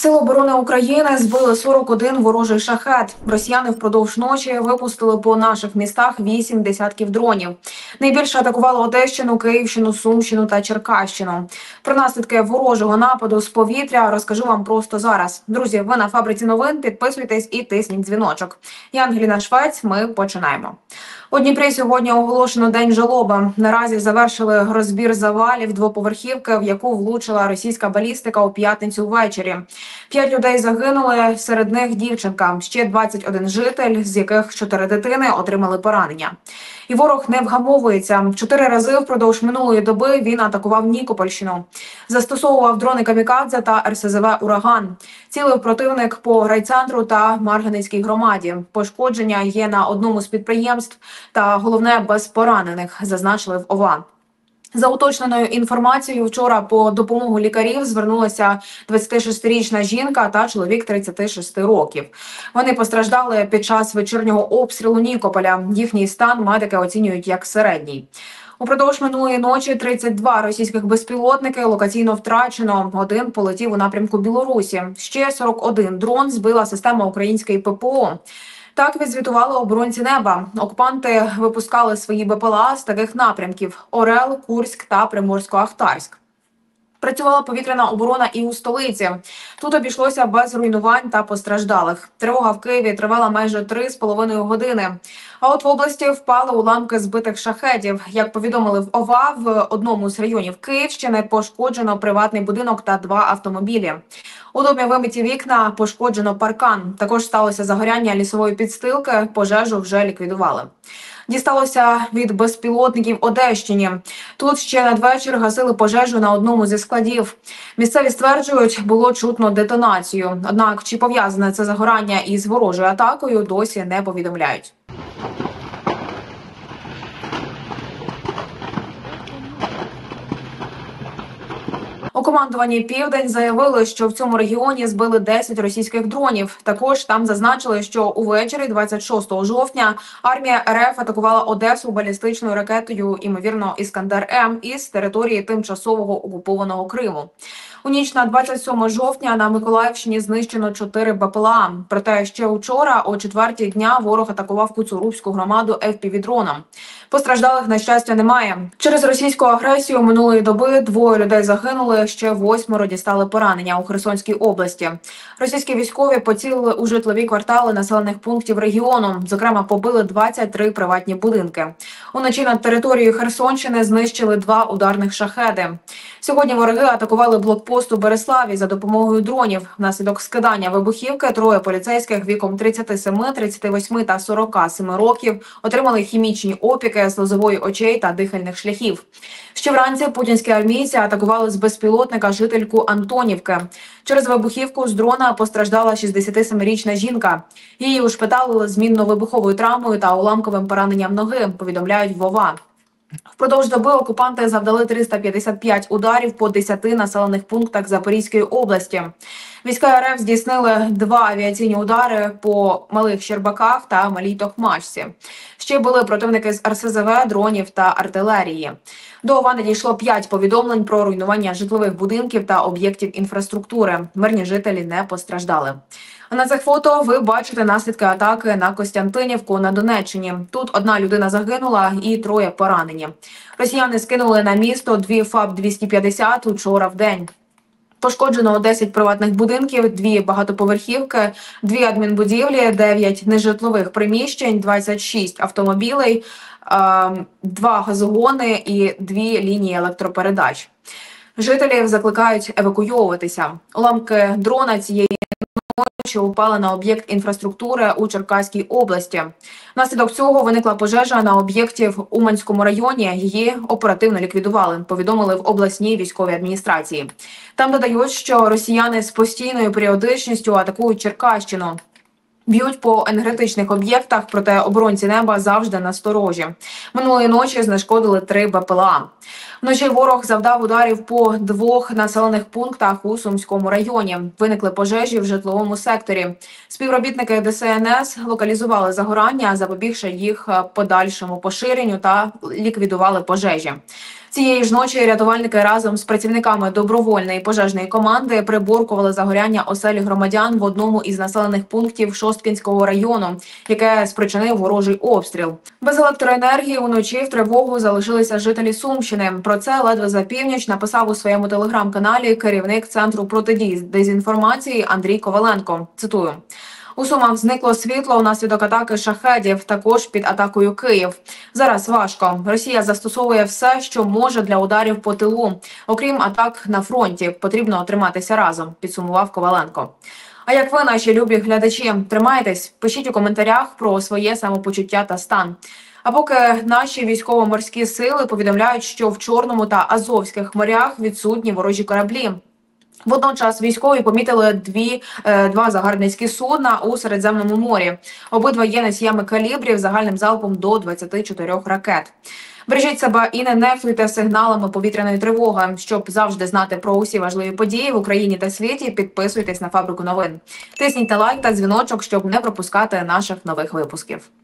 Сили оборони України збили 41 ворожий шахет. Росіяни впродовж ночі випустили по наших містах 8 десятків дронів. Найбільше атакували Одещину, Київщину, Сумщину та Черкащину. Про наслідки ворожого нападу з повітря розкажу вам просто зараз. Друзі, ви на фабриці новин. Підписуйтесь і тисніть дзвіночок. Я Ангеліна Швець. Ми починаємо. У Дніпрі сьогодні оголошено день жалоби. Наразі завершили розбір завалів двоповерхівки, в яку влучила російська балістика у п'ятницю ввечері. 5 людей загинули, серед них дівчинка. Ще 21 житель, з яких 4 дитини отримали поранення. І ворог не вгамовується. 4 рази впродовж минулої доби він атакував Нікопольщину. Застосовував дрони камікадзе та РСЗВ «Ураган». Цілив противник по райцентру та Марганецькій громаді. Пошкодження є на одному з підприємств та, головне, без поранених, зазначили в ОВА. За уточненою інформацією, вчора по допомогу лікарів звернулася 26-річна жінка та чоловік 36 років. Вони постраждали під час вечірнього обстрілу Нікополя. Їхній стан медики оцінюють як середній. Упродовж минулої ночі 32 російських безпілотники локаційно втрачено. Один полетів у напрямку Білорусі. Ще 41 дрон збила система української ППО. Так відзвітували оборонці неба. Окупанти випускали свої БПЛА з таких напрямків: Орел, Курськ та Приморсько-Ахтарськ. Працювала повітряна оборона і у столиці. Тут обійшлося без руйнувань та постраждалих. Тривога в Києві тривала майже 3,5 години. А от в області впали уламки збитих шахедів. Як повідомили в ОВА, в одному з районів Київщини пошкоджено приватний будинок та 2 автомобілі. У домі вибиті вікна, пошкоджено паркан. Також сталося загоряння лісової підстилки, пожежу вже ліквідували. Дісталося від безпілотників Одещині. Тут ще надвечір гасили пожежу на одному зі складів. Місцеві стверджують, було чутно детонацію. Однак, чи пов'язане це загорання із ворожою атакою, досі не повідомляють. У командуванні «Південь» заявили, що в цьому регіоні збили 10 російських дронів. Також там зазначили, що увечері 26 жовтня армія РФ атакувала Одесу балістичною ракетою, ймовірно, «Іскандер-М» із території тимчасового окупованого Криму. У ніч на 27 жовтня на Миколаївщині знищено 4 БПЛА. Проте ще вчора о 4-й дня ворог атакував Куцурубську громаду FPV-дроном. Постраждалих, на щастя, немає. Через російську агресію минулої доби 2 людей загинули, ще 8 дістали поранення у Херсонській області. Російські військові поцілили у житлові квартали населених пунктів регіону. Зокрема, побили 23 приватні будинки. Уночі над територією Херсонщини знищили 2 ударних шахеди. Сьогодні вороги атакували блокпост у Береславі за допомогою дронів. Внаслідок скидання вибухівки 3 поліцейських віком 37, 38 та 47 років отримали хімічні опіки слизової очей та дихальних шляхів. Ще вранці путінські армійці атакували з безпілотника жительку Антонівки. Через вибухівку з дрона постраждала 67-річна жінка. Її ушпиталили з мінно-вибуховою травмою та уламковим пораненням ноги, повідомляють в ОВА. Впродовж доби окупанти завдали 355 ударів по 10 населених пунктах Запорізької області. Війська РФ здійснили 2 авіаційні удари по Малих Щербаках та Малій Токмачці. Ще були противники з РСЗВ, дронів та артилерії. До ОВА надійшло 5 повідомлень про руйнування житлових будинків та об'єктів інфраструктури. Мирні жителі не постраждали. А на цих фото ви бачите наслідки атаки на Костянтинівку на Донеччині. Тут 1 людина загинула і 3 поранені. Росіяни скинули на місто 2 ФАБ-250 учора в день. Пошкоджено 10 приватних будинків, 2 багатоповерхівки, 2 адмінбудівлі, 9 нежитлових приміщень, 26 автомобілей, 2 газогони і 2 лінії електропередач. Жителів закликають евакуйовуватися. Уламки дрона цієї ночі упали на об'єкт інфраструктури у Черкаській області. Внаслідок цього виникла пожежа на об'єкті в Уманському районі. Її оперативно ліквідували, повідомили в обласній військовій адміністрації. Там додають, що росіяни з постійною періодичністю атакують Черкащину. Б'ють по енергетичних об'єктах, проте оборонці неба завжди насторожі. Минулої ночі знешкодили 3 БПЛА. Вночі ворог завдав ударів по 2 населених пунктах у Сумському районі. Виникли пожежі в житловому секторі. Співробітники ДСНС локалізували загорання, запобігши їх подальшому поширенню та ліквідували пожежі. Цієї ж ночі рятувальники разом з працівниками добровольної пожежної команди приборкували загоряння оселі громадян в одному із населених пунктів Шосткінського району, яке спричинив ворожий обстріл. Без електроенергії уночі в тривогу залишилися жителі Сумщини. Про це ледве за північ написав у своєму телеграм-каналі керівник Центру протидії дезінформації Андрій Коваленко. Цитую. У Сумах зникло світло внаслідок атаки шахедів, також під атакою Київ. Зараз важко. Росія застосовує все, що може для ударів по тилу. Окрім атак на фронті, потрібно триматися разом, підсумував Коваленко. А як ви, наші любі глядачі, тримайтесь, пишіть у коментарях про своє самопочуття та стан. А поки наші військово-морські сили повідомляють, що в Чорному та Азовських морях відсутні ворожі кораблі. Водночас військові помітили два загарбницькі судна у Середземному морі. Обидва є носіями калібрів загальним залпом до 24 ракет. Бережіть себе і не нехтуйте сигналами повітряної тривоги. Щоб завжди знати про усі важливі події в Україні та світі, підписуйтесь на Фабрику новин. Тисніть на лайк та дзвіночок, щоб не пропускати наших нових випусків.